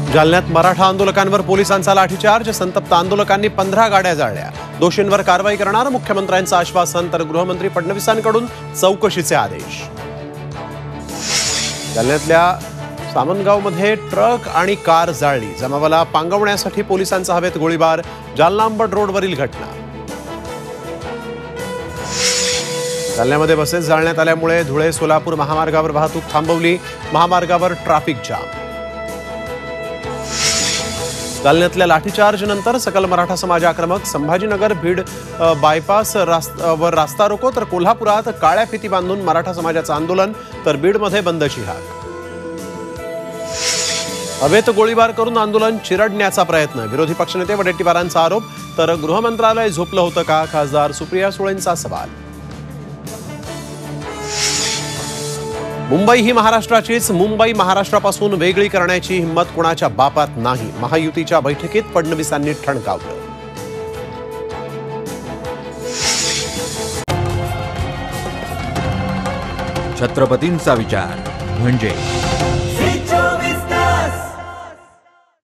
जालन्यात मराठा आंदोलकांवर पोलिसांचा लाठीचार्ज। संतप्त आंदोलकांनी 15 गाड्या जाळल्या। दोषींवर कारवाई करणार मुख्यमंत्र्यांचं आश्वासन, तर गृहमंत्री फडणवीसांकडून चौकशीचे आदेश। जालन्यातल्या सामनगावमध्ये ट्रक आणि कार जाळली। जमावाला पांगवण्यासाठी पोलिसांचा हवेत गोळीबार। जालना अंबड रोडवरील घटना। जालन्यामध्ये बसेस जाळण्यात आल्यामुळे धुळे सोलापूर महामार्गावर वाहतूक थांबवली। महामार्गावर ट्रॅफिक जाम। जालन्यातल्या लाठीचार्ज नंतर सकल मराठा समाज आक्रमक। संभाजीनगर भीड बायपास वर रास्ता रोको, तर कोल्हापुरात काळ्या फिती बांधून मराठा समाजाचं आंदोलन, तर बीडमध्ये बंदची हाक। हवेत गोळीबार करून आंदोलन चिरडण्याचा प्रयत्न। विरोधी पक्षनेते वडेट्टीवारांचा आरोप, तर गृहमंत्रालय झोपलं होतं का? खासदार सुप्रिया सुळेंचा सवाल। मुंबई ही महाराष्ट्राचीच। मुंबई महाराष्ट्रापासून वेगळी करण्याची हिंमत कोणाच्या बापात नाही। महायुतीच्या बैठकीत फडणवीसांनी ठणकावलं। छत्रपतींचा विचार म्हणजे